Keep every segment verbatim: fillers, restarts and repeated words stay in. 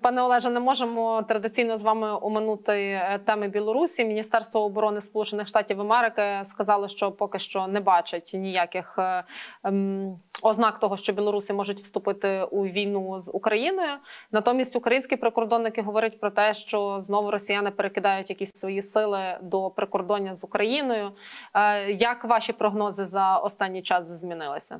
Пане Олеже, не можемо традиційно з вами оминути теми Білорусі. Міністерство оборони Сполучених Штатів Америки сказало, що поки що не бачить ніяких ем, ознак того, що білоруси можуть вступити у війну з Україною. Натомість українські прикордонники говорять про те, що знову росіяни перекидають якісь свої сили до прикордоння з Україною. Е, як ваші прогнози за останній час змінилися?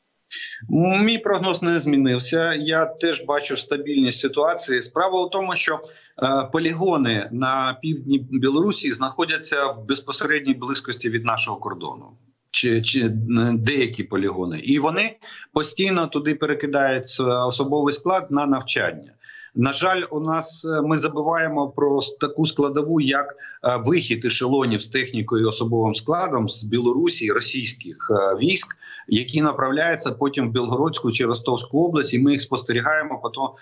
Мій прогноз не змінився. Я теж бачу стабільність ситуації. Справа у тому, що е, полігони на півдні Білорусі знаходяться в безпосередній близькості від нашого кордону. Чи, чи деякі полігони. І вони постійно туди перекидають особовий склад на навчання. На жаль, у нас ми забуваємо про таку складову, як вихід ешелонів з технікою і особовим складом з Білорусі, російських військ, які направляються потім в Білгородську чи Ростовську область, і ми їх спостерігаємо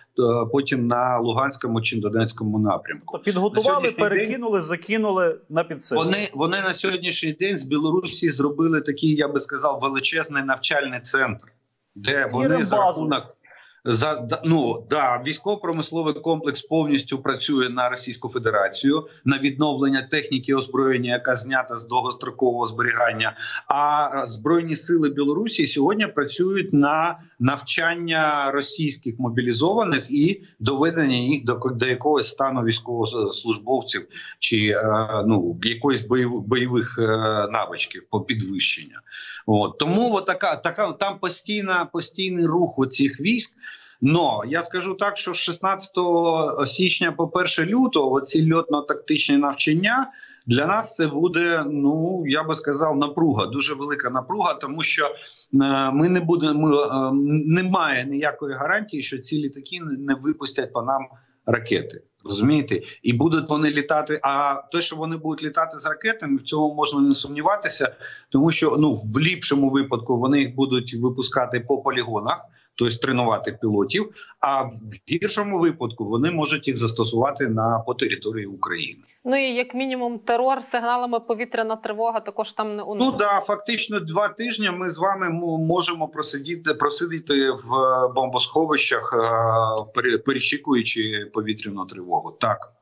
потім на Луганському чи Донецькому напрямку. Підготували, перекинули, день, закинули на підсилення. Вони, вони на сьогоднішній день з Білорусі зробили такий, я би сказав, величезний навчальний центр, де вони за рахунок... За, ну, да, військово-промисловий комплекс повністю працює на Російську Федерацію, на відновлення техніки озброєння, яка знята з довгострокового зберігання. А Збройні сили Білорусі сьогодні працюють на навчання російських мобілізованих і доведення їх до, до якогось стану військовослужбовців чи ну, якоїсь бойових, бойових навичків по підвищенню. От. Тому от така, така, там постійна, постійний рух у цих військ. Но я скажу так, що з шістнадцятого січня по перше лютого оці льотно-тактичні навчання для нас це буде, ну я би сказав, напруга, дуже велика напруга, тому що е, ми не будемо, ми, е, немає ніякої гарантії, що ці літаки не випустять по нам ракети. Розумієте? І будуть вони літати, а те, що вони будуть літати з ракетами, в цьому можна не сумніватися, тому що ну в ліпшому випадку вони їх будуть випускати по полігонах, тобто тренувати пілотів, а в гіршому випадку вони можуть їх застосувати на по території України. Ну і як мінімум терор сигналами повітряна тривога також там не уникнути. Ну да, фактично два тижні ми з вами можемо просидіти, просидіти в бомбосховищах, перечікуючи повітряну тривогу. Так.